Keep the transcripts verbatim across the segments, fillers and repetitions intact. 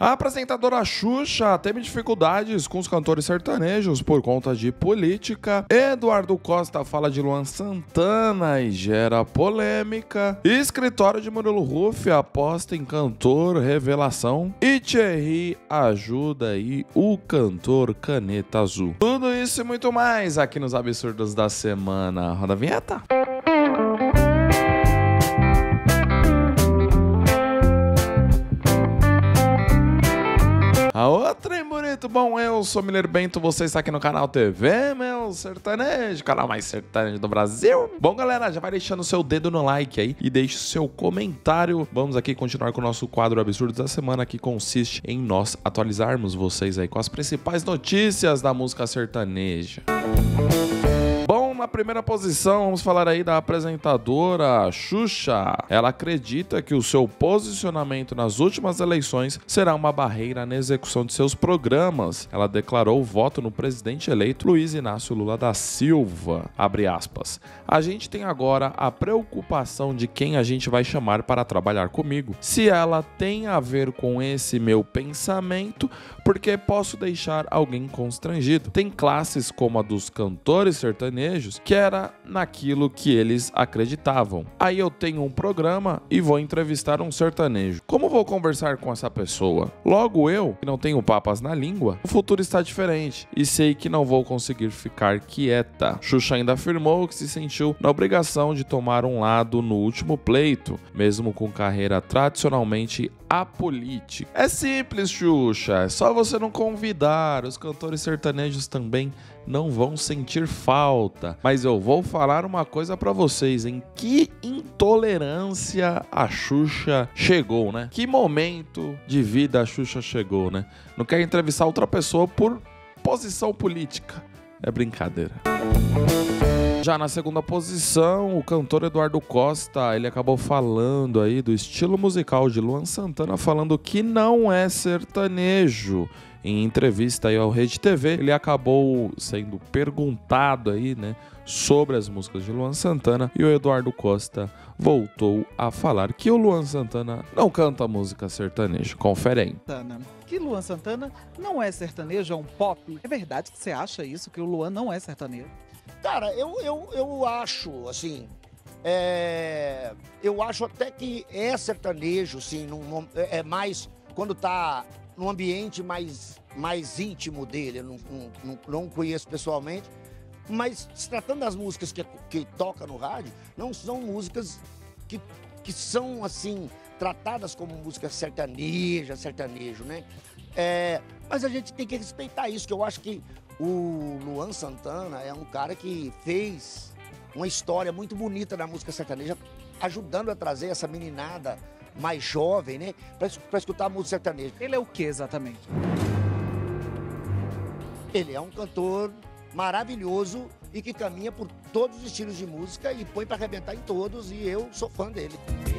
A apresentadora Xuxa teve dificuldades com os cantores sertanejos por conta de política. Eduardo Costa fala de Luan Santana e gera polêmica. Escritório de Murilo Huff aposta em cantor revelação. E Thierry ajuda aí o cantor Caneta Azul. Tudo isso e muito mais aqui nos Absurdos da Semana. Roda a vinheta. A outra, hein, bonito? Bom, eu sou Miller Bento, você está aqui no canal T V, meu sertanejo, canal mais sertanejo do Brasil. Bom, galera, já vai deixando o seu dedo no like aí e deixe o seu comentário. Vamos aqui continuar com o nosso quadro Absurdos da Semana, que consiste em nós atualizarmos vocês aí com as principais notícias da música sertaneja. Bom, na primeira posição, vamos falar aí da apresentadora Xuxa. Ela acredita que o seu posicionamento nas últimas eleições será uma barreira na execução de seus programas. Ela declarou o voto no presidente eleito Luiz Inácio Lula da Silva. Abre aspas. A gente tem agora a preocupação de quem a gente vai chamar para trabalhar comigo. Se ela tem a ver com esse meu pensamento, porque posso deixar alguém constrangido. Tem classes como a dos cantores sertanejos, que era naquilo que eles acreditavam. Aí eu tenho um programa e vou entrevistar um sertanejo. Como vou conversar com essa pessoa? Logo eu, que não tenho papas na língua, o futuro está diferente e sei que não vou conseguir ficar quieta. Xuxa ainda afirmou que se sentiu na obrigação de tomar um lado no último pleito, mesmo com carreira tradicionalmente apolítica. É simples, Xuxa, é só você não convidar, os cantores sertanejos também não vão sentir falta. Mas eu vou falar uma coisa pra vocês, em que intolerância a Xuxa chegou, né? Que momento de vida a Xuxa chegou, né? Não quer entrevistar outra pessoa por posição política. É brincadeira. Já na segunda posição, o cantor Eduardo Costa, ele acabou falando aí do estilo musical de Luan Santana, falando que não é sertanejo. Em entrevista aí ao Rede T V, ele acabou sendo perguntado aí, né, sobre as músicas de Luan Santana, e o Eduardo Costa voltou a falar que o Luan Santana não canta música sertaneja. Confere aí. Que Luan Santana não é sertanejo, é um pop. É verdade que você acha isso, que o Luan não é sertanejo? Cara, eu, eu, eu acho, assim, é, eu acho até que é sertanejo, sim, num, é mais quando tá num ambiente mais, mais íntimo dele. Eu não, não, não conheço pessoalmente, mas se tratando das músicas que, que toca no rádio, não são músicas que, que são, assim, tratadas como música sertaneja, sertanejo, né? É, mas a gente tem que respeitar isso, que eu acho que o Luan Santana é um cara que fez uma história muito bonita na música sertaneja, ajudando a trazer essa meninada mais jovem, né, para escutar a música sertaneja. Ele é o que exatamente? Ele é um cantor maravilhoso e que caminha por todos os estilos de música e põe para arrebentar em todos, e eu sou fã dele.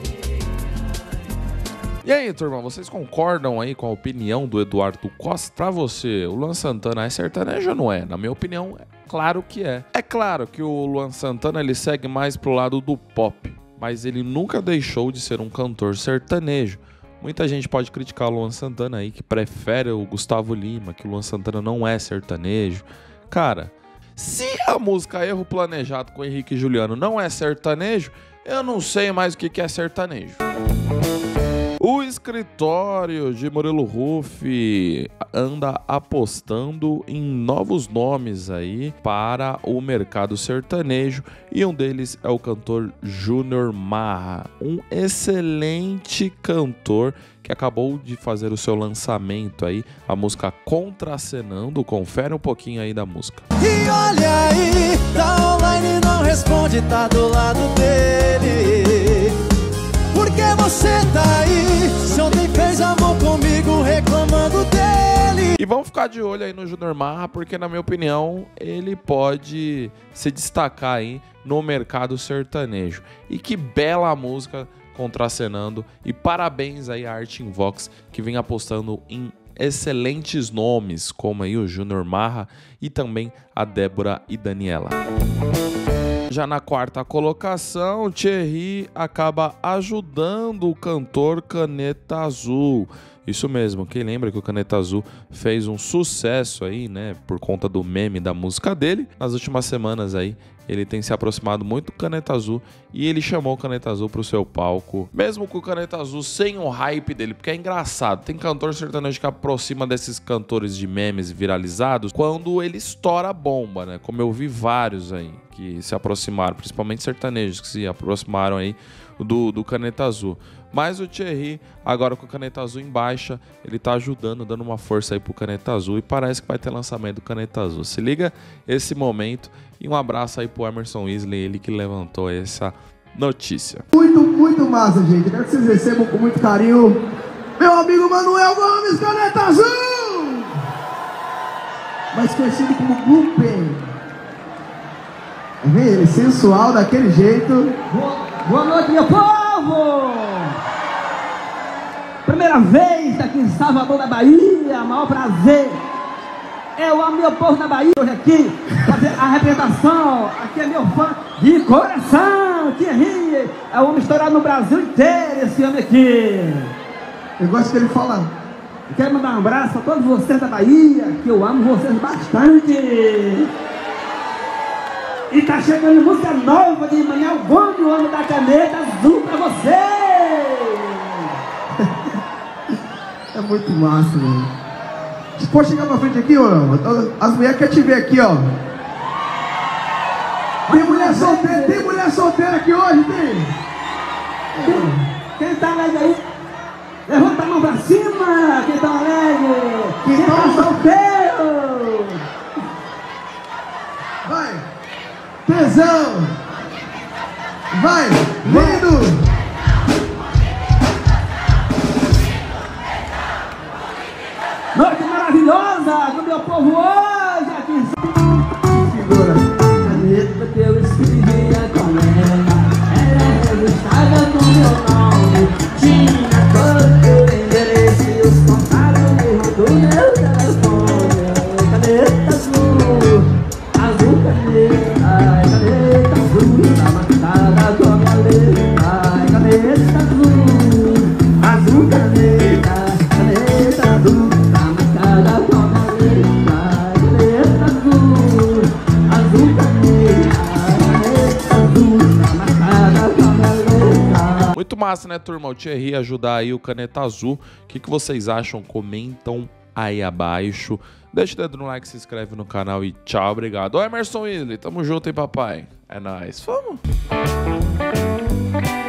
E aí, turma, vocês concordam aí com a opinião do Eduardo Costa? Pra você, o Luan Santana é sertanejo ou não é? Na minha opinião, é claro que é. É claro que o Luan Santana, ele segue mais pro lado do pop, mas ele nunca deixou de ser um cantor sertanejo. Muita gente pode criticar o Luan Santana aí, que prefere o Gustavo Lima, que o Luan Santana não é sertanejo. Cara, se a música Erro Planejado com Henrique e Juliano não é sertanejo, eu não sei mais o que é sertanejo. O escritório de Murilo Huff anda apostando em novos nomes aí para o mercado sertanejo, e um deles é o cantor Júnior Marra, um excelente cantor que acabou de fazer o seu lançamento aí, a música Contracenando. Confere um pouquinho aí da música. E olha aí, tá online, não responde, tá do lado dele. Por que você tá aí? Se ontem fez amor comigo reclamando dele. E vamos ficar de olho aí no Júnior Marra, porque na minha opinião ele pode se destacar aí no mercado sertanejo. E que bela música, Contracenando, e parabéns aí à Arte in Vox, que vem apostando em excelentes nomes, como aí o Júnior Marra e também a Débora e Daniela. Já na quarta colocação, Thierry acaba ajudando o cantor Caneta Azul. Isso mesmo, quem lembra que o Caneta Azul fez um sucesso aí, né, por conta do meme da música dele. Nas últimas semanas aí, ele tem se aproximado muito do Caneta Azul e ele chamou o Caneta Azul pro seu palco, mesmo com o Caneta Azul sem o hype dele, porque é engraçado, tem cantor sertanejo que aproxima desses cantores de memes viralizados quando ele estoura a bomba, né, como eu vi vários aí que se aproximaram, principalmente sertanejos que se aproximaram aí do, do Caneta Azul. Mas o Thierry, agora com o Caneta Azul em baixa, ele tá ajudando, dando uma força aí pro Caneta Azul e parece que vai ter lançamento do Caneta Azul. Se liga esse momento e um abraço aí pro Emerson Isley, ele que levantou essa notícia. Muito, muito massa, gente. Quero que vocês recebam com muito carinho meu amigo Manuel Gomes, Caneta Azul! Mais conhecido como Gupen. Tá vendo ele? Sensual daquele jeito. Boa, boa noite, meu povo! Primeira vez aqui em Salvador da Bahia, maior prazer. Eu amo meu povo da Bahia hoje aqui, fazer a representação. Aqui é meu fã de coração, Thierry. É um homem estourado no Brasil inteiro, esse homem aqui. Eu gosto que ele fala. Eu quero mandar um abraço a todos vocês da Bahia, que eu amo vocês bastante. E tá chegando música nova de Manuel Gomes, o homem da Caneta Azul pra vocês. É muito massa, mano. Pode chegar pra frente aqui, ó. As mulheres querem te ver aqui, ó. Tem mulher solteira, tem mulher solteira aqui hoje, tem? Quem, quem tá alegre aí? Levanta a mão pra cima, quem tá alegre. Quem, quem tá solteiro? Vai. Tesão. Vai, lindo. Noite maravilhosa do meu povo hoje aqui em São Segura. A caneta que eu escrevia com ela era registrada com meu nome. Tinha todo o endereço e os contatos do meu telefone. Caneta azul, azul caneta, caneta azul, tá marcada com a minha letra. Caneta azul, azul caneta, caneta azul. Muito massa, né, turma? O Thierry ajudar aí o Caneta Azul. O que, que vocês acham? Comentam aí abaixo. Deixa o dedo no like, se inscreve no canal e tchau, obrigado. Ô, Emerson Isley, tamo junto, hein, papai? É nóis. Vamos!